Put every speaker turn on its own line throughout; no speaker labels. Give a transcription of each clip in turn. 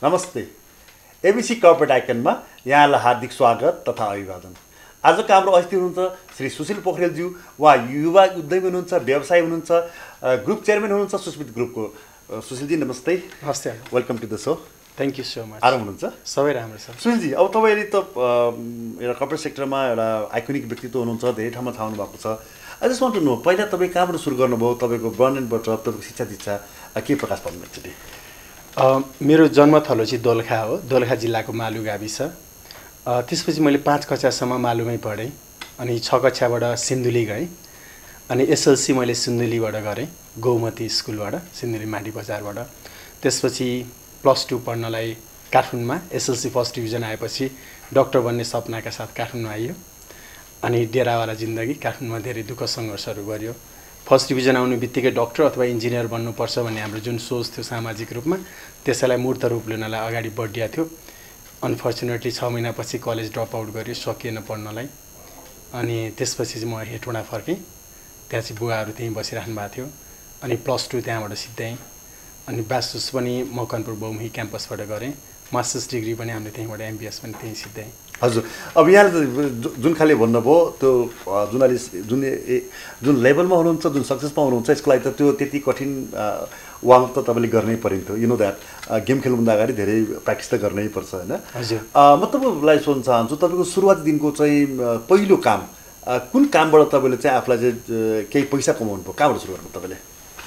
नमस्ते। ABC corporate आइकनमा यहाँलाई हार्दिक स्वागत तथा अभिवादन। आजको हाम्रो अतिथि हुनुहुन्छ श्री सुशील पोखरेलज्यू। उहाँ युवा उद्यमी हुनुहुन्छ, व्यवसायी हुनुहुन्छ, ग्रुप चेयरम्यान हुनुहुन्छ सुस्मित ग्रुपको। सुशीलजी नमस्ते।
नमस्ते।
Welcome to the show.
Thank you so much.
आराम हुनुहुन्छ?
सबै राम्रो छ।
सुशीलजी, अब तपाईँले त एउटा कर्पोरेट सेक्टरमा एउटा आइकोनिक व्यक्तित्व हुनुहुन्छ, धेरै ठाउँमा थाहा हुनु भएको छ। I just want to know, पहिला तपाईँ कहाँबाट सुरु गर्नुभयो? तपाईँको ब्रन्डबाट तपाईँको शिक्षा दीक्षा के प्रकाश पार्नु एकचोटि?
मेरो जन्मथलो चाहिँ दोलखा हो, दोलखा जिल्लाको मालु गाविस। त्यसपछि मैले 5 कक्षासम्म मालुमै पढेँ, अनि 6 कक्षाबाट सिन्धुली गएँ, अनि एसएलसी मैले सिन्धुलीबाट गरेँ, गौमती स्कुलबाट, सिन्धुली माडी बजारबाट। त्यसपछि +2 पढ्नलाई काठमाडौँमा एसएलसी फर्स्ट डिभिजन आएपछि डाक्टर बन्ने सपनाका साथ काठमाडौँ आइयो, अनि डेरावाला जिन्दगी काठमाडौँमा धेरै दुःख सङ्घर्षहरू गरियो। फर्स्ट डिभिजन आउने बित्तिकै डक्टर अथवा इन्जिनियर बन्नुपर्छ भन्ने हाम्रो जुन सोच थियो सामाजिक रूपमा, त्यसैलाई मूर्त रूप लिनलाई अगाडि बढिया थियो। अनफर्चुनेटली 6 महिनापछि कलेज ड्रप आउट गरियो, सकिएन पढ्नलाई। अनि त्यसपछि चाहिँ म हेटौँडा फर्केँ, त्यहाँ चाहिँ बुवाहरू त्यहीँ बसिराख्नु भएको थियो, अनि +2 त्यहाँबाट सिद्ध्याएँ, अनि ब्याचलर्स पनि मकवानपुर बहुमुखी क्याम्पसबाट गरेँ, मास्टर्स डिग्री पनि हामीले त्यहीँबाट एमबिएस पनि त्यहीँ सिद्ध्याएँ।
हजुर, अब यहाँले जुन खाले भन्नुभयो त्यो जुन लेभलमा हुनुहुन्छ, जुन सक्सेसमा हुनुहुन्छ, यसको लागि त त्यो त्यति कठिन वार्मअप त तपाईँले गर्नै परिन्थ्यो। यु नो द्याट गेम खेल्नुभन्दा अगाडि धेरै प्र्याक्टिस त गर्नै पर्छ होइन?
हजुर।
म तपाईँलाई सोध्न चाहन्छु, तपाईँको सुरुवाती दिनको चाहिँ पहिलो काम कुन कामबाट तपाईँले चाहिँ आफूलाई चाहिँ केही पैसा कमाउनु भयो? कहाँबाट सुरु गर्नु तपाईँले?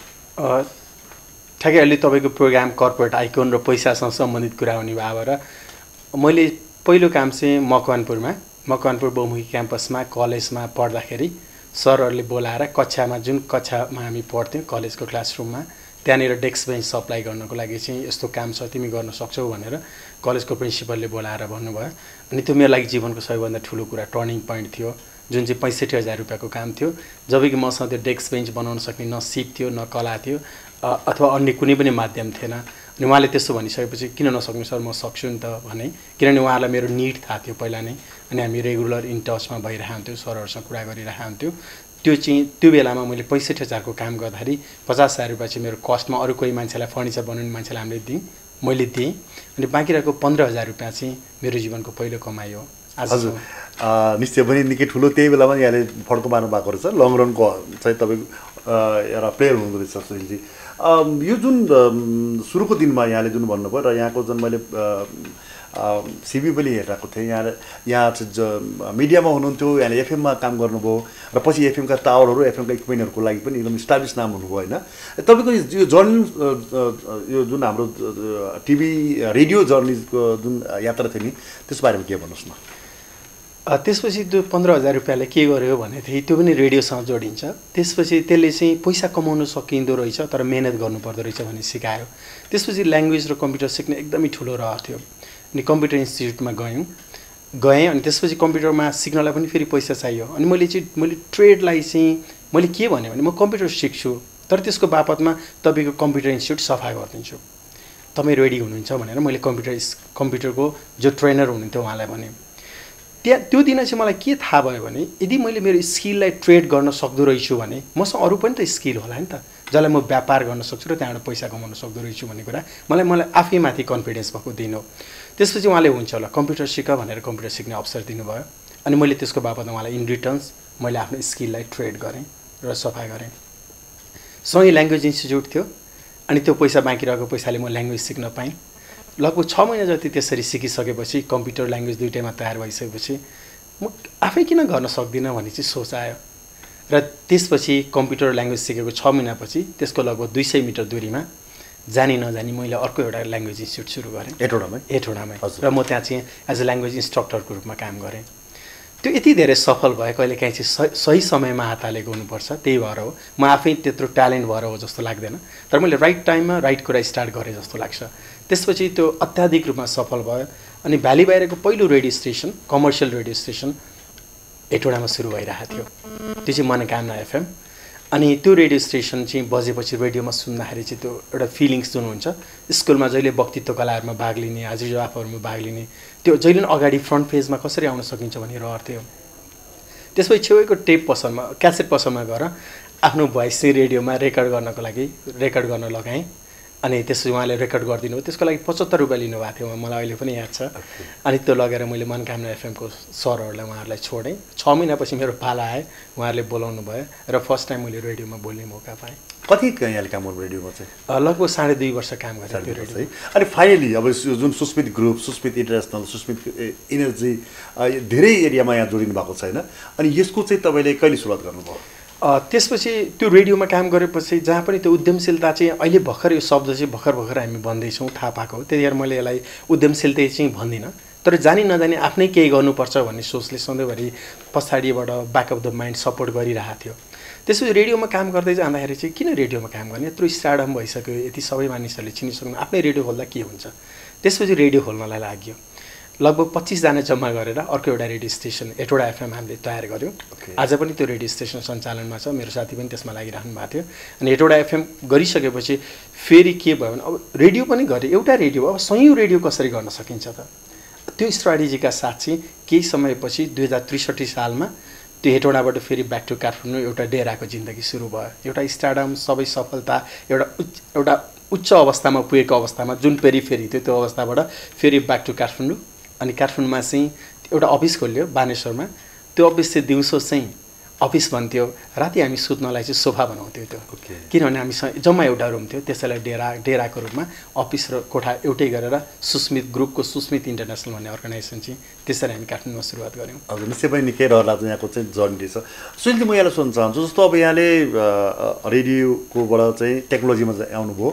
ठ्याक्कै अहिले तपाईँको प्रोग्राम कर्पोरेट आइकोन र पैसासँग सम्बन्धित कुरा हुने भएर मैले पहिलो काम चाहिँ मकवानपुर बहुमुखी क्याम्पसमा कलेजमा पढ्दाखेरि सरहरूले बोलाएर कक्षामा, जुन कक्षामा हामी पढ्थ्यौँ कलेजको क्लासरुममा, त्यहाँनिर डेस्क बेन्च सप्लाई गर्नको लागि चाहिँ यस्तो काम छ, तिमी गर्न सक्छौ भनेर कलेजको प्रिन्सिपलले बोलाएर भन्नुभयो। अनि त्यो मेरो लागि जीवनको सबैभन्दा ठुलो कुरा, टर्निङ पोइन्ट थियो, जुन चाहिँ 65,000 रुपियाँको काम थियो। जबकि मसँग त्यो डेस्क बेन्च बनाउन सक्ने न सिप थियो, न कला थियो, अथवा अन्य कुनै पनि माध्यम थिएन। अनि उहाँले त्यस्तो भनिसकेपछि किन नसक्नु सर, म सक्छु नि त भने, किनभने उहाँलाई मेरो निड थाहा थियो पहिला नै, अनि हामी रेगुलर इन टचमा भइरहन्थ्यौँ, सरहरूसँग कुरा गरिरहन्थ्यौँ। त्यो चाहिँ त्यो बेलामा मैले 65,000 को काम गर्दाखेरि 50,000 रुपियाँ चाहिँ मेरो कस्टमा अरू कोही मान्छेलाई फर्निचर बनाउने मान्छेलाई मैले दिएँ, अनि बाँकी रहेको 15,000 रुपियाँ चाहिँ मेरो जीवनको पहिलो कमाइ हो।
हजुर, निश्चय पनि निकै ठुलो त्यही बेलामा यहाँले फड्को मार्नु भएको रहेछ। लङ रनको चाहिँ तपाईँको एउटा प्लेयर हुनुहुँदो रहेछ सुशीलजी। यो जुन सुरुको दिनमा यहाँले जुन भन्नुभयो र यहाँको जुन मैले सिबी पनि हेरेको थिएँ, यहाँ चाहिँ मिडियामा हुनुहुन्थ्यो, यहाँले एफएममा काम गर्नुभयो र पछि एफएमका टावरहरू, एफएमका इक्विपमेन्टहरूको लागि पनि एकदम इस्टाब्लिस नाम हुनुभयो होइन? तपाईँको यो जर्नी, यो जुन हाम्रो टिभी रेडियो जर्नीको जुन यात्रा थियो नि, त्यस बारेमा के भन्नुहोस् न?
त्यसपछि त्यो 15,000 रुपियाँले के गर्यो भने चाहिँ त्यो पनि रेडियोसँग जोडिन्छ। त्यसपछि त्यसले चाहिँ पैसा कमाउन सकिँदो रहेछ, तर मेहनत गर्नुपर्दो रहेछ भन्ने सिकायो। त्यसपछि ल्याङ्ग्वेज र कम्प्युटर सिक्ने एकदमै ठुलो रहर थियो, अनि कम्प्युटर इन्स्टिट्युटमा गएँ, अनि त्यसपछि कम्प्युटरमा सिक्नलाई पनि फेरि पैसा चाहियो। अनि मैले ट्रेडलाई चाहिँ मैले के भने म कम्प्युटर सिक्छु, तर त्यसको बापतमा तपाईँको कम्प्युटर इन्स्टिट्युट सफा गरिदिन्छु, तपाईँ रेडी हुनुहुन्छ भनेर मैले कम्प्युटरको जो ट्रेनर हुनुहुन्थ्यो उहाँलाई भने। त्यो दिन चाहिँ मलाई के थाहा भयो भने, यदि मैले मेरो स्किललाई ट्रेड गर्न सक्दो रहेछु भने मसँग अरू पनि त स्किल होला नि त, जसलाई म व्यापार गर्न सक्छु र त्यहाँबाट पैसा कमाउन सक्दो रहेछु भन्ने कुरा मलाई आफैमाथि कन्फिडेन्स भएको दिन हो। त्यसपछि उहाँले हुन्छ होला कम्प्युटर सिक भनेर कम्प्युटर सिक्ने अवसर दिनुभयो, अनि मैले त्यसको बापतमा उहाँलाई इन रिटर्न्स मैले आफ्नो स्किललाई ट्रेड गरेँ र सफा गरेँ। सँगै ल्याङ्ग्वेज इन्स्टिट्युट थियो, अनि त्यो पैसा बाँकी रहेको पैसाले म ल्याङ्ग्वेज सिक्न पाएँ। लगभग 6 महिना जति त्यसरी सिकिसकेपछि, कम्प्युटर ल्याङ्ग्वेज दुइटैमा तयार भइसकेपछि म आफै किन गर्न सक्दिनँ भन्ने चाहिँ सोच आयो। र त्यसपछि कम्प्युटर ल्याङ्ग्वेज सिकेको 6 महिनापछि त्यसको लगभग 200 मिटर दूरीमा जानी नजानी मैले अर्को एउटा ल्याङ्ग्वेज इन्स्टिट्युट सुरु गरेँ हेटौँडामै, र म त्यहाँ चाहिँ एज अ ल्याङ्ग्वेज इन्स्ट्रक्टरको रूपमा काम गरेँ। त्यो यति धेरै सफल भयो, कहिलेकाहीँ चाहिँ सही समयमा हात हालेको हुनुपर्छ, त्यही भएर हो। म आफै त्यत्रो ट्यालेन्ट भएर हो जस्तो लाग्दैन, तर मैले राइट टाइममा राइट कुरा स्टार्ट गरेँ जस्तो लाग्छ। त्यसपछि त्यो अत्याधिक रूपमा सफल भयो, अनि भ्याली बाहिरको पहिलो radio station, commercial radio station हेटौँडामा सुरु भइरहेको थियो, त्यो चाहिँ मनोकामना एफएम। अनि त्यो रेडियो स्टेसन चाहिँ बजेपछि रेडियोमा सुन्दाखेरि चाहिँ त्यो एउटा फिलिङ्स जुन हुन्छ, स्कुलमा जहिले वक्तित्व कलाहरूमा भाग लिने, हाजिर जवाफहरूमा भाग लिने, त्यो जहिले अगाडि फ्रन्ट पेजमा कसरी आउन सकिन्छ भन्ने रहर थियो। त्यसपछि छेउको टेप पसलमा, क्यासेट पसलमा गएर आफ्नो भोइस चाहिँ रेडियोमा रेकर्ड गर्न लगाएँ, अनि त्यसपछि उहाँले रेकर्ड गरिदिनु भयो त्यसको लागि 75 रुपियाँ लिनुभएको थियो मलाई अहिले पनि याद छ अनि त्यो लगेर मैले मनकामना एफएमको सरहरूलाई उहाँहरूलाई छोडेँ 6 महिनापछि मेरो पाला आयो उहाँहरूले बोलाउनु भयो र फर्स्ट टाइम मैले रेडियोमा बोल्ने मौका पाएँ
कति यहाँले काम गर्नु रेडियोमा चाहिँ
लगभग 2.5 वर्ष काम गरेँ त्यो रेडियो
अनि फाइनली अब जुन Susmit group Susmit international Susmit energy धेरै एरियामा यहाँ जोडिनु भएको छैन अनि यसको चाहिँ तपाईँले कहिले सुरुवात गर्नुभयो
त्यसपछि त्यो रेडियोमा काम गरेपछि जहाँ पनि त्यो उद्यमशीलता चाहिँ अहिले भर्खर यो शब्द चाहिँ भर्खर हामी भन्दैछौँ थाहा पाएको हो त्यतिखेर मैले यसलाई उद्यमशीलता चाहिँ भन्दिनँ तर जानी नजानी आफ्नै केही गर्नुपर्छ भन्ने सोचले सधैँभरि पछाडिबाट back of the mind support गरिरहेको थियो त्यसपछि रेडियोमा काम गर्दै जाँदाखेरि चाहिँ किन रेडियोमा काम गर्ने यत्रो स्टार्डम भइसक्यो यति सबै मानिसहरूले चिनिसक्नु आफ्नै रेडियो खोल्दा के हुन्छ त्यसपछि रेडियो खोल्नलाई लाग्यो लगभग 25 जना जम्मा गरेर अर्को एउटा रेडियो स्टेसन एटवटा एफएम हामीले तयार गर्यौँ आज पनि त्यो रेडियो स्टेसन सञ्चालनमा छ मेरो साथी पनि त्यसमा लागिरहनु भएको थियो अनि एटवटा एफएम गरिसकेपछि फेरि के भयो भने अब रेडियो पनि गरे एउटा रेडियो अब 100 रेडियो कसरी गर्न सकिन्छ त त्यो स्ट्राटेजीका साथ चाहिँ केही समयपछि 2063 सालमा त्यो हेटौडाबाट फेरि ब्याक टु काठमाडौँ एउटा डेराको जिन्दगी सुरु भयो एउटा स्टार्डम सबै सफलता एउटा उच्च अवस्थामा पुगेको अवस्थामा जुन पेरिफेरी थियो त्यो अवस्थाबाट फेरि ब्याक टु काठमाडौँ अनि काठमाडौँमा चाहिँ एउटा अफिस खोल्यो बानेश्वरमा त्यो अफिस चाहिँ दिउँसो चाहिँ अफिस भन्थ्यो राति हामी सुत्नलाई चाहिँ सोफा बनाउँथ्यौँ त्यो किनभने हामीसँग जम्मा एउटा रुम थियो त्यसैलाई डेराको रूपमा अफिस र कोठा एउटै गरेर सुस्मित ग्रुपको सुस्मित इन्टरनेसनल भन्ने अर्गनाइजेसन चाहिँ त्यसरी हामी काठमाडौँमा सुरुवात गऱ्यौँ
हजुर निश्चय पनि निकै रहला यहाँको चाहिँ जर्नी छ सुशीलजी म यहाँलाई सोध्न चाहन्छु जस्तो अब यहाँले रेडियोकोबाट चाहिँ टेक्नोलोजीमा आउनुभयो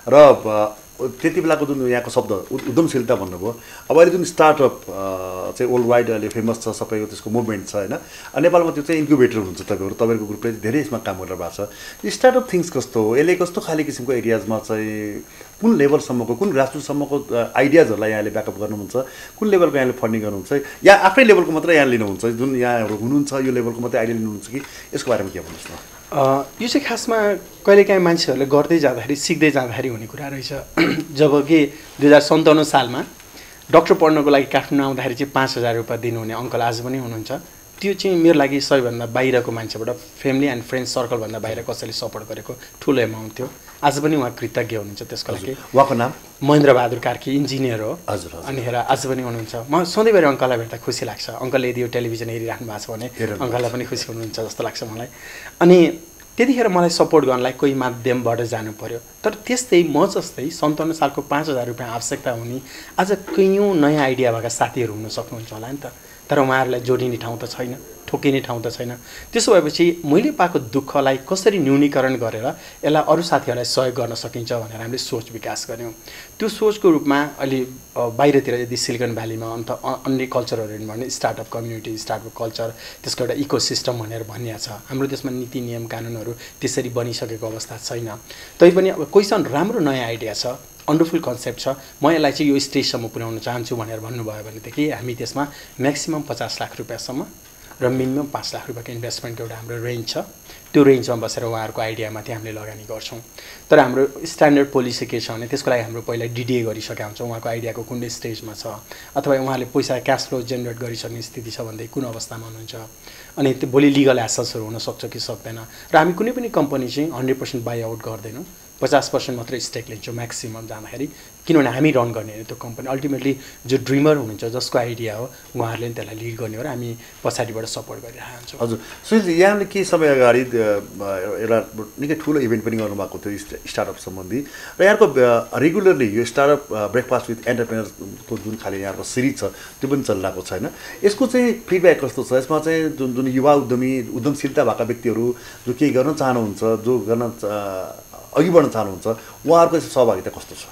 र त्यति बेलाको जुन यहाँको शब्द उद्यमशीलता भन्नुभयो अब अहिले जुन स्टार्टअप चाहिँ वर्ल्ड वाइड अहिले फेमस छ सबैको त्यसको मुभमेन्ट छ होइन नेपालमा त्यो चाहिँ इन्क्युबेटर हुन्छ तपाईँहरूको ग्रुपले धेरै यसमा काम गरेर भएको छ स्टार्टअप थिङ्स कस्तो हो यसले कस्तो खाले किसिमको एरियाजमा चाहिँ कुन लेभलसम्मको कुन ग्रासरुटसम्मको आइडियाजहरूलाई यहाँले ब्याकअप गर्नुहुन्छ कुन लेभलको यहाँले फन्डिङ गर्नुहुन्छ या आफ्नै लेभलको मात्रै यहाँ लिनुहुन्छ जुन यहाँहरू हुनुहुन्छ यो लेभलको मात्रै आइडिया लिनुहुन्छ कि यसको बारेमा के भन्नुहोस् न
यो चाहिँ खासमा कहिलेकाहीँ मान्छेहरूले गर्दै जाँदाखेरि सिक्दै जाँदाखेरि हुने कुरा रहेछ जब कि 2057 सालमा डक्टर पढ्नको लागि काठमाडौँ आउँदाखेरि चाहिँ 5,000 रुपियाँ दिनुहुने अङ्कल आज पनि हुनुहुन्छ त्यो चाहिँ मेरो लागि सबैभन्दा बाहिरको मान्छेबाट फ्यामिली एन्ड फ्रेन्ड सर्कलभन्दा बाहिर कसैले सपोर्ट गरेको ठुलो एमाउन्ट थियो आज पनि उहाँ कृतज्ञ हुनुहुन्छ त्यसको लागि
उहाँको नाम
महेन्द्र बहादुर कार्की इन्जिनियर हो
हजुर
अनि हेर आज पनि हुनुहुन्छ म सधैँभरि अङ्कललाई भेट्दा खुसी लाग्छ अङ्कलले यदि यो टेलिभिजन हेरिराख्नु भएको छ भने अङ्कललाई पनि खुसी हुनुहुन्छ जस्तो लाग्छ मलाई अनि त्यतिखेर मलाई सपोर्ट गर्नलाई कोही माध्यमबाट जानु पर्यो तर त्यस्तै म जस्तै 57 सालको 5,000 रुपियाँ आवश्यकता हुने आज कैयौँ नयाँ आइडिया भएका साथीहरू हुन सक्नुहुन्छ होला नि त तर उहाँहरूलाई जोडिने ठाउँ त छैन ठोकिने ठाउँ त छैन त्यसो भएपछि मैले पाएको दुःखलाई कसरी न्यूनीकरण गरेर यसलाई अरू साथीहरूलाई सहयोग गर्न सकिन्छ भनेर हामीले सोच विकास गऱ्यौँ त्यो सोचको रूपमा अहिले बाहिरतिर यदि सिलिकन भ्यालीमा अन्त अन्य कल्चरहरू हेर्नु भने स्टार्टअप कम्युनिटी स्टार्टअप कल्चर त्यसको एउटा इकोसिस्टम भनेर भनिएको छ हाम्रो देशमा नीति नियम कानुनहरू त्यसरी बनिसकेको अवस्था छैन तैपनि अब कोहीसँग राम्रो नयाँ आइडिया छ वन्डरफुल कन्सेप्ट छ म यसलाई चाहिँ यो स्टेजसम्म पुर्याउन चाहन्छु भनेर भन्नुभयो भनेदेखि हामी त्यसमा म्याक्सिमम 50 लाख रुपियाँसम्म र मिनिमम 5 लाख रुपियाँको इन्भेस्टमेन्टको एउटा हाम्रो रेन्ज छ त्यो रेन्जमा बसेर उहाँहरूको आइडियामाथि हामीले लगानी गर्छौँ तर हाम्रो स्ट्यान्डर्ड पोलिसी के छ भने त्यसको लागि हाम्रो पहिला डिडिए गरिसकेका हुन्छौँ उहाँको आइडियाको कुन स्टेजमा छ अथवा उहाँले पैसा क्यास फ्लो जेनेरेट गरिसक्ने स्थिति छ भन्दै कुन अवस्थामा हुनुहुन्छ अनि त्यो भोलि लिगल एसेसहरू हुनसक्छ कि सक्दैन र हामी कुनै पनि कम्पनी चाहिँ 100% बाई आउट गर्दैनौँ 50% मात्रै स्टेक लिन्छौँ म्याक्सिमम जाँदाखेरि किनभने हामी रन गर्ने हो त्यो कम्पनी अल्टिमेटली जो ड्रिमर हुनुहुन्छ जसको आइडिया हो उहाँहरूले त्यसलाई लिड गर्ने हो र हामी पछाडिबाट सपोर्ट गरिरहेको हुन्छौँ
हजुर सुशील यहाँले केही समय अगाडि एउटा निकै ठुलो इभेन्ट पनि गर्नुभएको थियो स्टार्टअप सम्बन्धी र यहाँको रेगुलरली यो स्टार्टअप ब्रेकफास्ट विथ एन्टरप्रेनर्सको जुन खाले यहाँको सिरिज छ त्यो पनि चलिरहेको छैन यसको चाहिँ फिडब्याक कस्तो छ यसमा चाहिँ जुन युवा उद्यमी उद्यमशीलता भएका व्यक्तिहरू जो केही गर्न चाहनुहुन्छ जो गर्न अघि बढ्न चाहनुहुन्छ उहाँहरूको सहभागिता कस्तो छ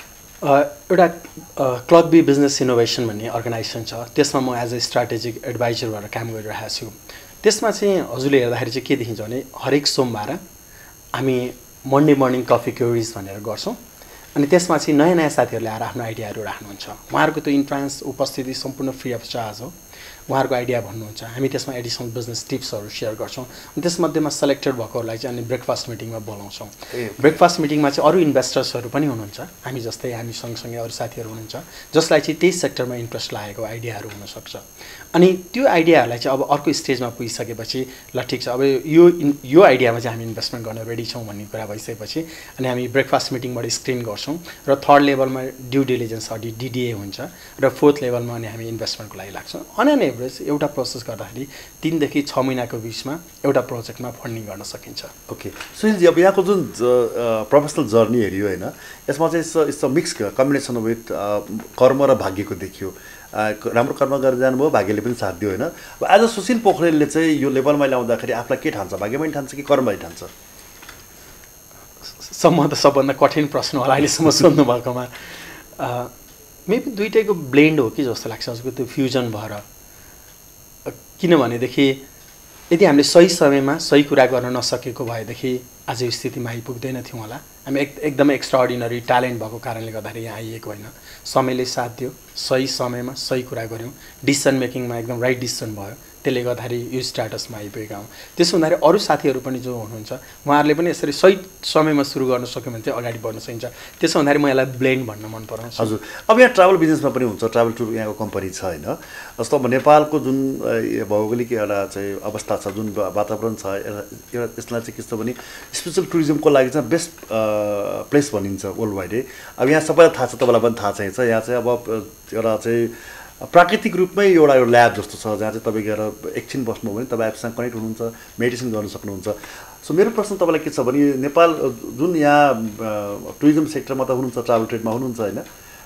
एउटा क्लब बी बिजनेस इनोभेसन भन्ने अर्गनाइजेसन छ त्यसमा म एज अ स्ट्राटेजिक एडभाइजर भएर काम गरिरहेको छु त्यसमा चाहिँ हजुरले हेर्दाखेरि चाहिँ के देखिन्छ भने हरेक सोमबार हामी मन्डे मर्निङ कफी क्युरिज भनेर गर्छौँ अनि त्यसमा चाहिँ नयाँ नयाँ साथीहरूले आएर आफ्नो आइडियाहरू राख्नुहुन्छ उहाँहरूको त्यो इन्ट्रान्स उपस्थिति सम्पूर्ण फ्री अफ चार्ज हो उहाँहरूको आइडिया भन्नुहुन्छ, हामी त्यसमा एडिसनल बिजनेस टिप्सहरू सेयर गर्छौँ। अनि त्यसमध्येमा सेलेक्टेड भएकोहरूलाई चाहिँ अनि ब्रेकफास्ट मिटिङमा बोलाउँछौँ। ब्रेकफास्ट मिटिङमा चाहिँ अरू इन्भेस्टर्सहरू पनि हुनुहुन्छ, हामी जस्तै हामी सँगसँगै अरू साथीहरू हुनुहुन्छ जसलाई चाहिँ त्यही सेक्टरमा इन्ट्रेस्ट लागेको आइडियाहरू हुनसक्छ। अनि त्यो आइडियाहरूलाई चाहिँ अब अर्को स्टेजमा पुगिसकेपछि ल ठिक छ, अब यो आइडियामा चाहिँ हामी इन्भेस्टमेन्ट गर्न रेडी छौँ भन्ने कुरा भइसकेपछि अनि हामी ब्रेकफास्ट मिटिङबाट स्क्रिन गर्छौँ र थर्ड लेभलमा ड्यु डिलिजेन्स अडिट डिडिए हुन्छ र फोर्थ लेभलमा अनि हामी इन्भेस्टमेन्टको लागि लाग्छौँ। अन एन एभरेज एउटा प्रोसेस गर्दाखेरि 3 देखि 6 महिनाको बिचमा एउटा प्रोजेक्टमा फन्डिङ गर्न सकिन्छ।
ओके सुशीलजी, अब यहाँको जुन प्रोफेसनल जर्नी हेरियो होइन, यसमा चाहिँ it's a mix combination with कर्म र भाग्यको देखियो। राम्रो कर्म गरेर जानुभयो, भाग्यले पनि साथ दियो होइन। अब आज सुशील पोखरेलले चाहिँ यो लेभलमा ल्याउँदाखेरि आफूलाई के ठान्छ, भाग्यमै ठान्छ कि कर्ममै ठान्छ?
सम्म त सबभन्दा कठिन प्रश्न होला अहिलेसम्म सोध्नु भएकोमा। मेबी दुइटैको ब्लेन्ड हो कि जस्तो लाग्छ हजुरको, त्यो फ्युजन भएर। किनभनेदेखि यदि हामीले सही समयमा सही कुरा गर्न नसकेको भएदेखि आज यो स्थितिमा आइपुग्दैन थियौँ होला। हामी एकदमै एक्स्ट्राअर्डिनरी ट्यालेन्ट भएको कारणले गर्दाखेरि यहाँ आइएको होइन। समयले साथ दियो, सही समयमा सही कुरा गऱ्यौँ, डिसिसन मेकिङमा एकदम राइट डिसिसन भयो, त्यसले गर्दाखेरि यो स्ट्याटसमा आइपुगेका हौँ। त्यसो हुँदाखेरि अरू साथीहरू पनि जो हुनुहुन्छ उहाँहरूले पनि यसरी सही समयमा सुरु गर्न सक्यो भने चाहिँ अगाडि बढ्न सकिन्छ। त्यसो हुँदाखेरि म यसलाई ब्लेन्ड भन्न मन पराउँछु।
हजुर, अब यहाँ ट्राभल बिजनेसमा पनि हुन्छ, ट्राभल टुर यहाँको कम्पनी छ होइन। जस्तो अब नेपालको जुन भौगोलिक एउटा चाहिँ अवस्था छ, जुन वातावरण छ, यसलाई चाहिँ कस्तो भने स्पेसल टुरिज्मको लागि चाहिँ बेस्ट प्लेस भनिन्छ वर्ल्ड वाइडै। अब यहाँ सबैलाई थाहा छ, तपाईँलाई पनि थाहा छ, यहाँ चाहिँ अब एउटा चाहिँ प्राकृतिक रूपमै एउटा ल्याब जस्तो छ जहाँ चाहिँ तपाईँ गएर एकछिन बस्नुभयो भने तपाईँ आफूसँग कनेक्ट हुनुहुन्छ, मेडिसिन गर्न सक्नुहुन्छ। सो मेरो प्रश्न तपाईँलाई के छ भने नेपाल जुन यहाँ टुरिज्म सेक्टरमा त हुनुहुन्छ, ट्राभल ट्रेडमा हुनुहुन्छ होइन,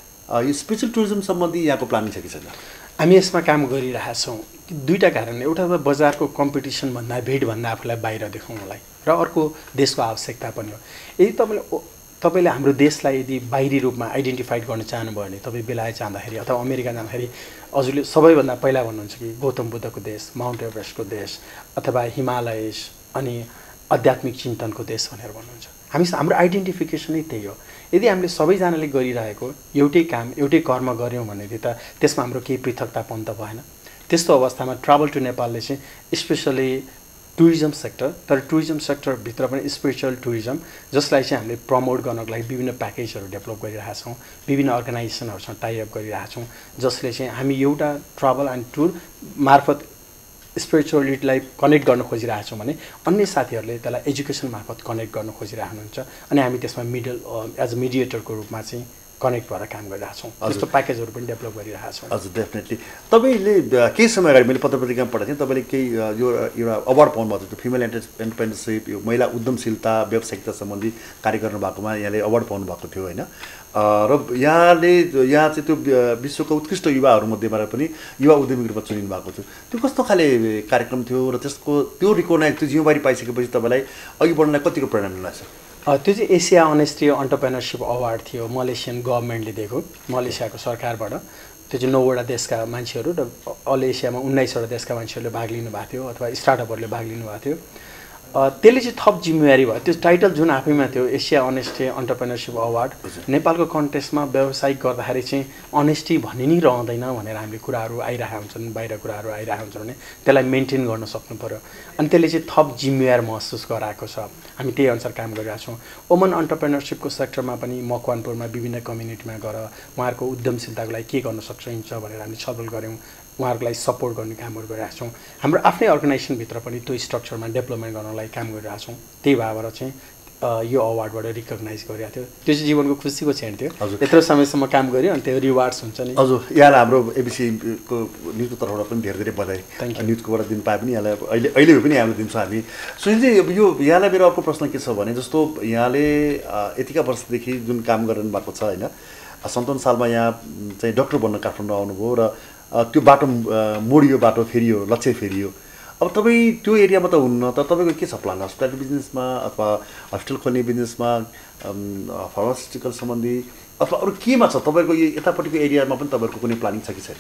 यो स्पेसल टुरिज्म सम्बन्धी यहाँको प्लानिङ छ कि छैन?
हामी यसमा काम गरिरहेछौँ। दुईवटा कारण, एउटा त बजारको कम्पिटिसनभन्दा भिडभन्दा आफूलाई बाहिर देखाउनलाई र अर्को देशको आवश्यकता पनि हो। यदि तपाईँले हाम्रो देशलाई यदि बाहिरी रूपमा आइडेन्टिफाइड गर्न चाहनुभयो भने तपाईँ बेलायत जाँदाखेरि अथवा अमेरिका जाँदाखेरि हजुरले सबैभन्दा पहिला भन्नुहुन्छ कि गौतम बुद्धको देश, माउन्ट एभरेस्टको देश अथवा हिमालयस अनि आध्यात्मिक चिन्तनको देश भनेर भन्नुहुन्छ। हाम्रो आइडेन्टिफिकेसनै त्यही हो। यदि हामीले सबैजनाले गरिरहेको एउटै काम एउटै कर्म गऱ्यौँ भनेदेखि त त्यसमा हाम्रो केही पृथकतापन त भएन। त्यस्तो अवस्थामा ट्राभल टु नेपालले चाहिँ स्पेसली टुरिज्म सेक्टर, तर टुरिज्म सेक्टरभित्र पनि स्पिरिचुअल टुरिज्म जसलाई चाहिँ हामीले प्रमोट गर्नको लागि विभिन्न प्याकेजहरू डेभलप गरिरहेका छौँ, विभिन्न अर्गनाइजेसनहरूसँग टाइअप गरिरहेका छौँ, जसले चाहिँ हामी एउटा ट्राभल एन्ड टुर मार्फत स्पिरिचुअलिटीलाई कनेक्ट गर्न खोजिरहेका छौँ भने अन्य साथीहरूले त्यसलाई एजुकेसन मार्फत कनेक्ट गर्न खोजिरहेको हुनुहुन्छ अनि हामी त्यसमा एज अ मिडिएटरको रूपमा चाहिँ कनेक्ट भएर काम गरिरहेका छौँ। त्यस्तो प्याकेजहरू पनि डेभलप गरिरहेका छौँ।
हजुर, डेफिनेटली। तपाईँले केही समय अगाडि मैले पत्र पत्रिकामा पढाएको थिएँ, तपाईँले केही यो एउटा अवार्ड पाउनुभएको थियो, फिमेल एन्टरप्रेन्योरसिप, यो महिला उद्यमशीलता व्यावसायिकता सम्बन्धी कार्य गर्नुभएकोमा यहाँले अवार्ड पाउनुभएको थियो होइन। र यहाँ चाहिँ त्यो विश्वको उत्कृष्ट युवाहरूमध्येबाट पनि युवा उद्यमीको रूपमा चुनिनु भएको थियो। त्यो कस्तो खाले कार्यक्रम थियो र त्यो रिकगनाइज, त्यो जिम्मेवारी पाइसकेपछि तपाईँलाई अघि बढ्नलाई कतिको प्रेरणा मिल्छ?
त्यो चाहिँ एसिया अनेस्टी अन्टरप्रेनरसिप अवार्ड थियो, मलेसियन गभर्मेन्टले दिएको, मलेसियाको सरकारबाट। त्यो चाहिँ 9वटा देशका मान्छेहरू र अल एसियामा 19वटा देशका मान्छेहरूले भाग लिनुभएको थियो अथवा स्टार्टअपहरूले भाग लिनुभएको थियो। त्यसले चाहिँ थप जिम्मेवारी भयो। त्यो टाइटल जुन आफैमा थियो एसिया अनेस्टी अन्टरप्रेनरसिप अवार्ड, नेपालको कन्टेस्टमा व्यवसायिक गर्दाखेरि चाहिँ अनेस्टी भन्ने नै रहँदैन भनेर हामीले कुराहरू आइरहेका हुन्छन्, बाहिर कुराहरू आइरहेका हुन्छन् भने त्यसलाई मेन्टेन गर्न सक्नु पऱ्यो। अनि त्यसले चाहिँ थप जिम्मेवार महसुस गराएको छ। हामी त्यही अनुसार काम गरिरहेका छौँ। वुमन अन्टरप्रेनरसिपको सेक्टरमा पनि मकवानपुरमा विभिन्न कम्युनिटीमा गएर उहाँहरूको उद्यमशीलताको लागि के गर्न सकिन्छ भनेर हामी छलफल गऱ्यौँ, उहाँहरूको लागि सपोर्ट गर्ने कामहरू गरिरहेका छौँ। हाम्रो आफ्नै अर्गनाइजेसनभित्र पनि त्यो स्ट्रक्चरमा डेभलपमेन्ट गर्नलाई काम गरिरहेका छौँ। त्यही भएर चाहिँ यो अवार्डबाट रिकगनाइज गरिरहेको थियो। त्यो चाहिँ जीवनको खुसीको क्षण थियो। यत्रो समयसम्म काम गऱ्यो अनि त्यो रिवार्ड्स हुन्छ नि।
हजुर, यहाँलाई हाम्रो एबिसीको न्युजको तर्फबाट पनि धेरै धेरै बधाई। न्युजकोबाट दिन पाए पनि यहाँलाई अहिले पनि यहाँले दिन्छौँ हामी। सुनिलजी, यो यहाँलाई मेरो अर्को प्रश्न के छ भने जस्तो यहाँले यतिका वर्षदेखि जुन काम गरिरहनु भएको छ होइन, 57 सालमा यहाँ चाहिँ डक्टर बन्न काठमाडौँ आउनुभयो र त्यो बाटो मोडियो, बाटो फेरियो, लक्ष्य फेरियो। अब तपाईँ त्यो एरियामा त हुन्न, तर तपाईँको के छ प्लान? हस्पिटल बिजनेसमा अथवा हस्पिटल खोल्ने बिजनेसमा, फार्मास्युटिकल सम्बन्धी अथवा अरू केमा छ तपाईँको? यो यतापट्टिको एरियामा पनि तपाईँको कुनै प्लानिङ छ कि छैन?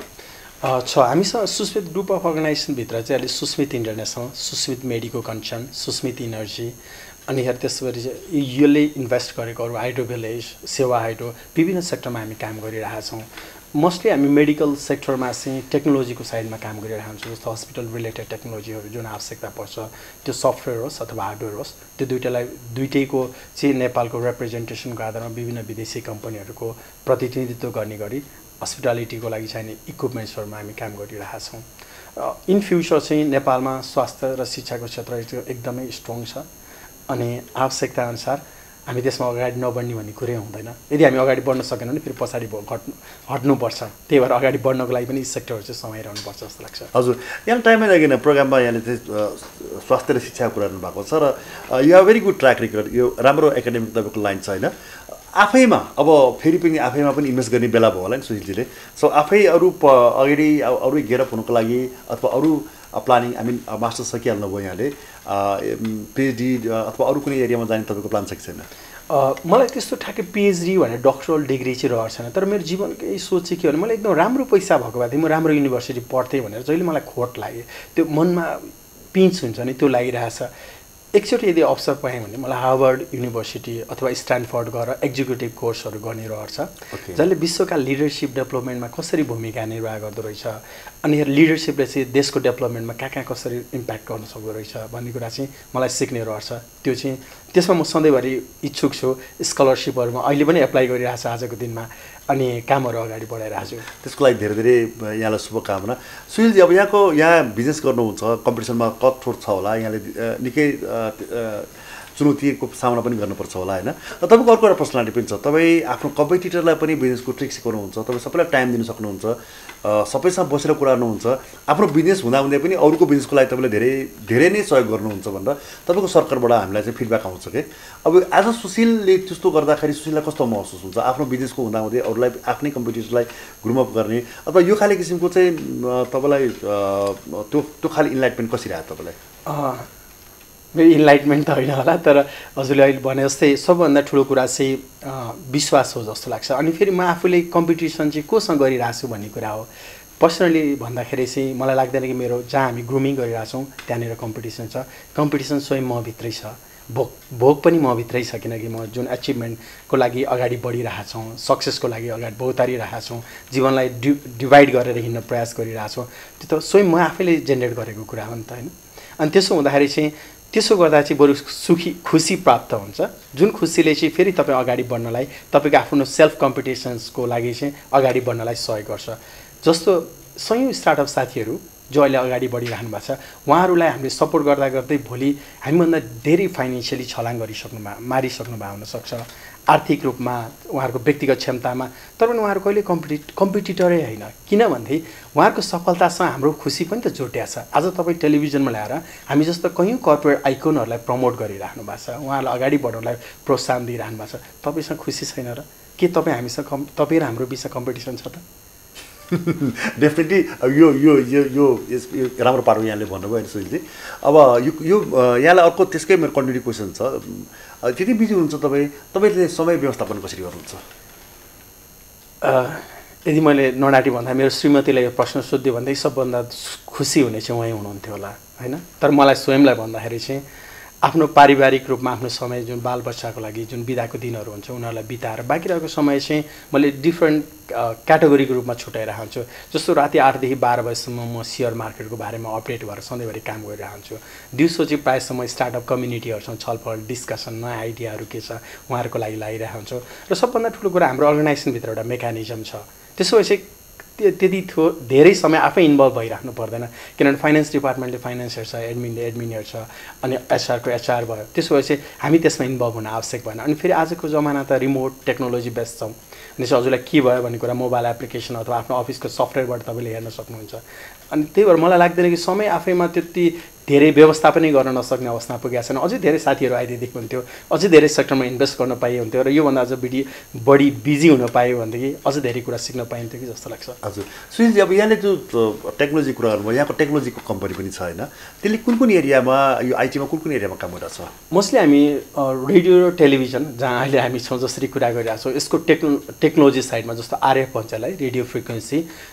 हामीसँग सुस्मित ग्रुप अफ अर्गनाइजेसनभित्र चाहिँ अहिले Susmit international, Susmit medico concern, Susmit energy अनि त्यसपछि यसले इन्भेस्ट गरेको अरू हाइड्रो भिलेज, सेवा हाइड्रो, विभिन्न सेक्टरमा हामी काम गरिरहेका छौँ। मोस्टली हामी मेडिकल सेक्टरमा चाहिँ टेक्नोलोजीको साइडमा काम गरिरहेको हुन्छौँ जस्तो हस्पिटल रिलेटेड टेक्नोलोजीहरू जुन आवश्यकता पर्छ त्यो सफ्टवेयर होस् अथवा हार्डवेयर होस् त्यो दुइटैको चाहिँ नेपालको रिप्रेजेन्टेसनको आधारमा विभिन्न विदेशी कम्पनीहरूको प्रतिनिधित्व गर्ने गरी हस्पिटालिटीको लागि चाहिने इक्विपमेन्ट्सहरूमा हामी काम गरिरहेका छौँ। इन फ्युचर चाहिँ नेपालमा स्वास्थ्य र शिक्षाको क्षेत्र एकदमै स्ट्रङ छ अनि आवश्यकता अनुसार हामी त्यसमा अगाडि नबढ्ने भन्ने कुरै हुँदैन। यदि हामी अगाडि बढ्न सकेन भने फेरि पछाडि हट्नुपर्छ। त्यही भएर अगाडि बढ्नको लागि पनि सेक्टरहरू चाहिँ समय रहनुपर्छ जस्तो लाग्छ।
हजुर, यहाँ टाइमै लागेन प्रोग्राममा यहाँले चाहिँ स्वास्थ्य र शिक्षाको कुरा गर्नुभएको छ र यो भेरी गुड ट्र्याक रेकर्ड, यो राम्रो एकाडेमिक तपाईँको लाइन छ होइन। आफैमा अब फेरि पनि आफैमा पनि इन्भेस्ट गर्ने बेला भयो होला नि सुशीलजीले। सो आफै अगाडि अरू गेटअप हुनुको लागि अथवा अरू प्लानिङ आई मिन मास्टर्स सकिहाल्नुभयो यहाँले, पिएचडी अथवा अरू कुनै एरियामा जाने तपाईँको प्लान छ कि छैन?
मलाई त्यस्तो ठ्याक्कै पिएचडी भनेर डक्टरल डिग्री चाहिँ रहेको छैन। तर मेरो जीवनकै सोच चाहिँ के भने मलाई एकदम राम्रो पैसा भएको भए म राम्रो युनिभर्सिटी पढ्थेँ भनेर जहिले मलाई खोट लाग्यो, त्यो मनमा पिन्च हुन्छ नि त्यो लागिरहेछ। एकचोटि यदि अवसर पाएँ भने मलाई हार्वर्ड युनिभर्सिटी अथवा स्ट्यानफोर्ड गएर एक्जिक्युटिभ कोर्सहरू गर्ने रहेछ जसले विश्वका लिडरसिप डेभलपमेन्टमा कसरी भूमिका निर्वाह गर्दो रहेछ अनि लिडरसिपले चाहिँ देशको डेभलपमेन्टमा कहाँ कसरी इम्प्याक्ट गर्न सक्दो रहेछ भन्ने कुरा चाहिँ मलाई सिक्ने रहेछ। त्यो चाहिँ त्यसमा म सधैँभरि इच्छुक छु। स्कलरसिपहरूमा अहिले पनि एप्लाई गरिरहेको छ आजको दिनमा अनि कामहरू अगाडि बढाइरहेको छु।
त्यसको लागि धेरै धेरै यहाँलाई शुभकामना। सुशीलजी, अब यहाँ बिजनेस गर्नुहुन्छ, कम्पिटिसनमा कठोर छ होला, यहाँले निकै चुनौतीको सामना पनि गर्नुपर्छ होला होइन। तपाईँको अर्को एउटा पर्सनालिटी पनि छ, तपाईँ आफ्नो कम्पिटिटरलाई पनि बिजनेसको ट्रिक सिकाउनुहुन्छ, तपाईँ सबैलाई टाइम दिनु सक्नुहुन्छ, सबैसँग बसेर कुरा गर्नुहुन्छ, आफ्नो बिजनेस हुँदाहुँदै पनि अरूको बिजनेसको लागि तपाईँले धेरै नै सहयोग गर्नुहुन्छ भनेर तपाईँको सरकारबाट हामीलाई चाहिँ फिडब्याक आउँछ कि। अब आज सुशीलले त्यस्तो गर्दाखेरि सुशीललाई कस्तो महसुस हुन्छ आफ्नो बिजनेसको हुँदाहुँदै अरूलाई आफ्नै कम्पिटिटरलाई ग्रुमअप गर्ने अथवा यो खाले किसिमको चाहिँ तपाईँलाई त्यो खाले इन्लाइटमेन्ट कसरी आयो तपाईँलाई?
मेरो इन्लाइटमेन्ट त होइन होला, तर हजुरले अहिले भने जस्तै सबभन्दा ठुलो कुरा चाहिँ विश्वास हो जस्तो लाग्छ। अनि फेरि म आफूले कम्पिटिसन चाहिँ कोसँग गरिरहेको छु भन्ने कुरा हो। पर्सनली भन्दाखेरि चाहिँ मलाई लाग्दैन कि मेरो जहाँ हामी ग्रुमिङ गरिरहेछौँ त्यहाँनिर कम्पिटिसन छ। कम्पिटिसन स्वयं म भित्रै छ, भोग पनि म भित्रै छ, किनकि म जुन एचिभमेन्टको लागि अगाडि बढिरहेछौँ, सक्सेसको लागि अगाडि बहुतारिरहेछौँ, जीवनलाई डिभाइड गरेर हिँड्न प्रयास गरिरहेछौँ, त्यो त स्वयं म आफैले जेनेरेट गरेको कुरा हो नि त होइन। अनि त्यसो हुँदाखेरि चाहिँ त्यसो गर्दा चाहिँ बरु खुसी प्राप्त हुन्छ, जुन खुसीले चाहिँ फेरि तपाईँ अगाडि बढ्नलाई तपाईँको आफ्नो सेल्फ कम्पिटिसन्सको लागि चाहिँ अगाडि बढ्नलाई सहयोग गर्छ। जस्तो सयौँ स्टार्टअप साथीहरू जो अहिले अगाडि बढिरहनु भएको छ उहाँहरूलाई हामीले सपोर्ट गर्दा गर्दै भोलि हामीभन्दा धेरै फाइनेन्सियली छलाङ मारिसक्नु भएको हुनसक्छ, आर्थिक रूपमा उहाँहरूको व्यक्तिगत क्षमतामा। तर पनि उहाँहरू कहिले कम्पिटिटरै होइन, किनभने उहाँहरूको सफलतासँग हाम्रो खुसी पनि त जोडिया छ। आज तपाईँ टेलिभिजनमा ल्याएर हामी जस्तो कयौँ कर्पोरेट आइकोनहरूलाई प्रमोट गरिराख्नु भएको छ, उहाँहरूलाई अगाडि बढाउनलाई प्रोत्साहन दिइरहनु भएको छ। तपाईँसँग खुसी छैन र? के तपाईँ हामीसँग तपाईँ र हाम्रो बिचमा कम्पिटिसन छ त?
डेफिनेटली यो यो यो यो राम्रो पार्टो यहाँले भन्नुभयो होइन सुशीलजी। अब यो यहाँलाई अर्को त्यसकै मेरो कन्टिन्यू क्वेसन छ, त्यति बिजी हुनुहुन्छ तपाईँले समय व्यवस्थापन कसरी गर्नुहुन्छ?
यदि मैले नडाटी भन्दा मेरो श्रीमतीलाई यो प्रश्न सोध्यो भन्दै सबभन्दा खुसी हुने चाहिँ उहाँ हुनुहुन्थ्यो होला होइन। तर मलाई स्वयंलाई भन्दाखेरि चाहिँ आफ्नो पारिवारिक रूपमा आफ्नो समय जुन बालबच्चाको लागि जुन बिदाको दिनहरू हुन्छ उनीहरूलाई बिताएर बाँकी रहेको समय चाहिँ मैले डिफ्रेन्ट क्याटेगोरीको रूपमा छुट्याइरहेको हुन्छु। जस्तो राति 8 देखि 12 बजीसम्म म सेयर मार्केटको बारेमा अपडेट भएर सधैँभरि काम गरिरहेको हुन्छु। दिउँसो चाहिँ प्रायः समय स्टार्टअप कम्युनिटीहरूसँग छलफल डिस्कसन नयाँ आइडियाहरू के छ उहाँहरूको लागि लगाइरहेको हुन्छु। र सबभन्दा ठुलो कुरा हाम्रो अर्गनाइजेसनभित्र एउटा मेकानिजम छ, त्यसो भए चाहिँ त्यति धेरै समय आफै इन्भल्भ भइराख्नु पर्दैन, किनभने फाइनेन्स डिपार्टमेन्टले फाइनेन्स हेर्छ, एडमिनले एडमिन हेर्छ, अनि एचआरको एचआर भयो। त्यसो भए चाहिँ हामी त्यसमा इन्भल्भ हुन आवश्यक भएन। अनि फेरि आजको जमाना त रिमोट टेक्नोलोजी बेस्ड छौँ, अनि हजुरलाई के भयो भन्ने कुरा मोबाइल एप्लिकेसन अथवा आफ्नो अफिसको सफ्टवेयरबाट तपाईँले हेर्न सक्नुहुन्छ। अनि त्यही भएर मलाई लाग्दैन कि समय आफैमा त्यति धेरै व्यवस्थापनै गर्न नसक्ने अवस्थामा पुगेको छैन। अझै धेरै साथीहरू आइदिएको हुन्थ्यो, अझै धेरै सेक्टरमा इन्भेस्ट गर्न पाइए हुन्थ्यो र योभन्दा अझ बढी बिजी हुन पायो भनेदेखि अझ धेरै कुरा सिक्न पाइन्थ्यो कि जस्तो लाग्छ।
हजुर सुशीलजी, अब यहाँले जो टेक्नोलोजी कुरा गर्नुभयो, यहाँको टेक्नोलोजीको कम्पनी पनि छ होइन, त्यसले कुन एरियामा यो आइटीमा कुन एरियामा काम गरिरहेको छ?
मोस्टली हामी रेडियो र टेलिभिजन जहाँ अहिले हामी छौँ जसरी कुरा गरिरहेको छौँ यसको टेक्नोलोजी साइडमा, जस्तो आरएफ भन्छ यसलाई रेडियो फ्रिक्वेन्सी,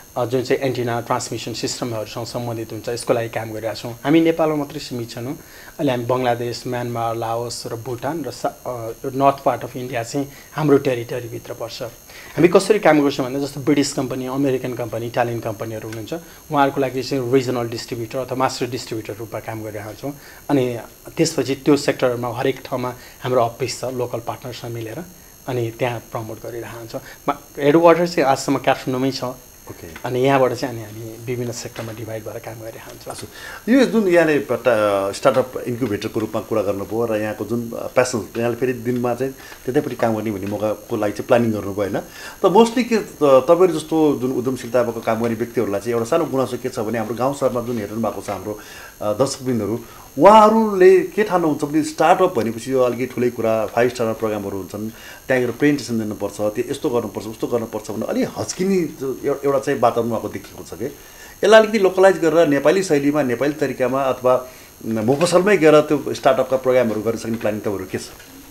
जुन चाहिँ एन्टिना ट्रान्समिसन सिस्टमहरूसँग सम्बन्धित हुन्छ यसको लागि काम गरिरहेका छौँ। हामी नेपालमा मात्रै सीमित छैनौँ, अहिले हामी बङ्गलादेश, म्यानमार, लाओस र भुटान र नर्थ पार्ट अफ इन्डिया चाहिँ हाम्रो टेरिटरीभित्र पर्छ। हामी कसरी काम गर्छौँ भन्दा जस्तो British company, American company, Italian कम्पनीहरू हुनुहुन्छ, उहाँहरूको लागि चाहिँ रिजनल डिस्ट्रिब्युटर अथवा मास्टर डिस्ट्रिब्युटर रूपमा काम गरिरहेका छौँ। अनि त्यसपछि त्यो सेक्टरमा हरेक ठाउँमा हाम्रो अफिस छ लोकल पार्टनरसँग मिलेर, अनि त्यहाँ प्रमोट गरिरहेका छौँ। हेडक्वार्टर चाहिँ आजसम्म काठमाडौँमै छ। अनि यहाँबाट चाहिँ हामी विभिन्न सेक्टरमा डिभाइड भएर काम गरिरहन्छ।
यो जुन यहाँले स्टार्टअप इन्क्युबेटरको रूपमा कुरा गर्नुभयो र यहाँको जुन प्यासन यहाँले फेरि दिनमा चाहिँ त्यतैपट्टि काम गर्ने भन्ने मौकाको लागि चाहिँ प्लानिङ गर्नुभयो होइन, त मोस्टली के तपाईँहरू जस्तो जुन उद्यमशीलताको काम गर्ने व्यक्तिहरूलाई चाहिँ एउटा सानो गुनासो के छ भने हाम्रो गाउँ सहरमा जुन हेर्नु भएको छ हाम्रो दर्शकबिन्दहरू, उहाँहरूले के ठान्नुहुन्छ भने स्टार्टअप भनेपछि यो अलिकति ठुलै कुरा, 5 स्टार प्रोग्रामहरू हुन्छन्, त्यहाँ गएर प्रेजेन्टेसन दिनुपर्छ, त्यो यस्तो गर्नुपर्छ उस्तो गर्नुपर्छ भने अलि हच्किने एउटा चाहिँ वातावरण उहाँको देखिएको छ कि यसलाई अलिकति लोकलाइज गरेर नेपाली शैलीमा, नेपाली तरिकामा अथवा मोफसलमै गएर त्यो स्टार्टअपका प्रोग्रामहरू गर्न सक्ने प्लानिङ तपाईँहरू के छ?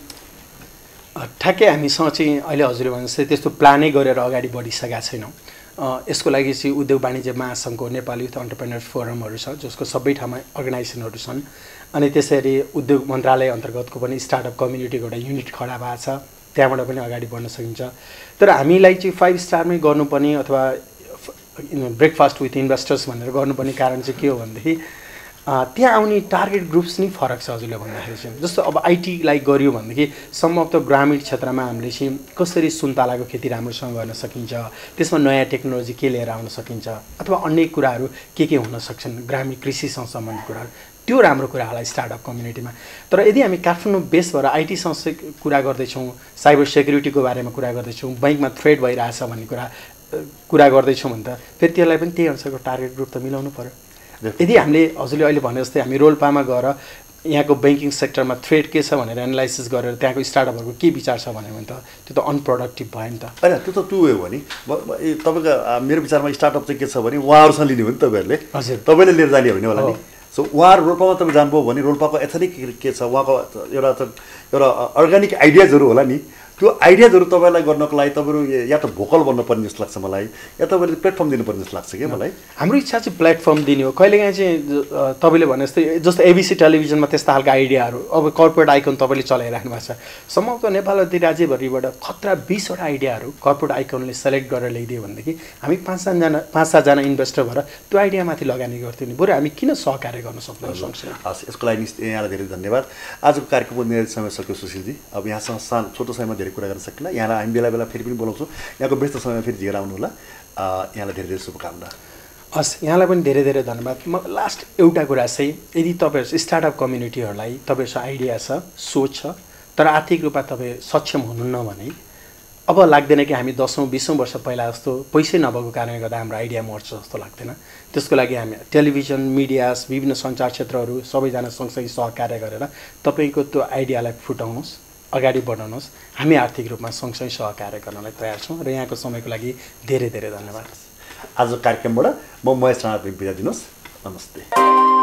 ठ्याक्कै हामीसँग चाहिँ अहिले हजुरले भने जस्तै त्यस्तो प्लानै गरेर अगाडि बढिसकेका छैनौँ। यसको लागि चाहिँ उद्योग वाणिज्य महासङ्घको नेपाल युथ अन्टरप्रेन्योर्स फोरमहरू छ, जसको सबै ठाउँमा अर्गनाइजेसनहरू छन्। अनि त्यसरी उद्योग मन्त्रालय अन्तर्गतको पनि स्टार्टअप कम्युनिटीको एउटा युनिट खडा भएको छ, त्यहाँबाट पनि अगाडि बढ्न सकिन्छ। तर हामीलाई चाहिँ 5 स्टारमै गर्नुपर्ने अथवा ब्रेकफास्ट विथ इन्भेस्टर्स भनेर गर्नुपर्ने कारण चाहिँ के हो भनेदेखि त्यहाँ आउने टार्गेट ग्रुप्स नै फरक छ हजुरले भन्दाखेरि चाहिँ। जस्तो अब आइटीलाई गरियो भनेदेखि सम अफ द ग्रामीण क्षेत्रमा हामीले चाहिँ कसरी सुन्तलाको खेती राम्रोसँग गर्न सकिन्छ, त्यसमा नयाँ टेक्नोलोजी के लिएर आउन सकिन्छ, अथवा अन्य कुराहरू के हुन सक्छन् ग्रामीण कृषिसँग सम्बन्धित कुराहरू, त्यो राम्रो कुरा होला स्टार्टअप कम्युनिटीमा। तर यदि हामी काठमाडौँ बेस भएर आइटीसँग कुरा गर्दैछौँ, साइबर सेक्युरिटीको बारेमा कुरा गर्दैछौँ, बैङ्कमा थ्रेड भइरहेछ भन्ने कुरा गर्दैछौँ भने त फेरि त्यसलाई पनि त्यही अनुसारको टार्गेट ग्रुप त मिलाउनु पऱ्यो। यदि हामीले हजुरले अहिले भने जस्तै हामी रोल्पामा गएर यहाँको ब्याङ्किङ सेक्टरमा थ्रेड के छ भनेर एनालाइसिस गरेर त्यहाँको स्टार्टअपहरूको के विचार छ भन्यो भने त त्यो त अनप्रोडक्टिभ भयो नि त।
होइन, त्यो त टु वे हो नि। तपाईँको मेरो विचारमा स्टार्टअप चाहिँ के छ भने उहाँहरूसँग लिने हो नि तपाईँहरूले,
हजुर
तपाईँले लिएर जाने भने होला नि। सो उहाँहरू रोल्पामा तपाईँ जानुभयो भने रोल्पाको एथनिक के छ, उहाँको एउटा अर्ग्यानिक आइडियाजहरू होला नि, त्यो आइडियाजहरू तपाईँलाई गर्नको लागि तपाईँहरू या त भोकल बन्नुपर्ने जस्तो लाग्छ मलाई, या तपाईँले प्लेटफर्म दिनुपर्ने जस्तो लाग्छ कि मलाई।
हाम्रो इच्छा चाहिँ प्लेटफर्म दिने हो। कहिलेकाहीँ चाहिँ तपाईँले भने जस्तो एबिसी टेलिभिजनमा त्यस्ता खालको आइडियाहरू, अब कर्पोरेट आइकन तपाईँले चलाइराख्नु भएको छ, सम्भवतः नेपाल अति राज्यभरिबाट खतरा 20वटा आइडियाहरू कर्पोरेट आइकनले सेलेक्ट गरेर ल्याइदियो भनेदेखि हामी 5-7जना इन्भेस्टर भएर त्यो आइडियामाथि लगानी गर्थ्यौँ नि, बरु हामी किन सहकार्य गर्न सक्दैनौँ सँगसँगै।
हस्, यसको लागि यहाँलाई धेरै धन्यवाद। आजको कार्यक्रमको निर्धारित समय सक्यो सुशीलजी। अब यहाँसँग छोटो समयमा धेरै कुरा गर्न सकिनँ, यहाँलाई हामी बेला बेला फेरि पनि बोलाउँछौँ, यहाँको व्यस्त समयमा फेरि झिकेर आउनु होला। यहाँलाई धेरै धेरै शुभकामना।
हस्, यहाँलाई पनि धेरै धेरै धन्यवाद। म लास्ट एउटा कुरा चाहिँ, यदि तपाईँहरू स्टार्टअप कम्युनिटीहरूलाई तपाईँहरूसँग आइडिया छ, सोच छ, तर आर्थिक रूपमा तपाईँ सक्षम हुनुहुन्न भने अब लाग्दैन कि हामी 10औं-20औं वर्ष पहिला जस्तो पैसै नभएको कारणले गर्दा हाम्रो आइडिया मर्छ जस्तो लाग्दैन। त्यसको लागि हामी टेलिभिजन, मिडियास, विभिन्न सञ्चार क्षेत्रहरू सबैजना सँगसँगै सहकार्य गरेर तपाईँको त्यो आइडियालाई फुटाउनुहोस्, अगाडि बढाउनुहोस्। हामी आर्थिक रूपमा सँगसँगै सहकार्य गर्नलाई तयार छौँ र यहाँको समयको लागि धेरै धेरै धन्यवाद।
आज कार्यक्रमबाट म महेश राणा बिदा दिनुहोस्। नमस्ते।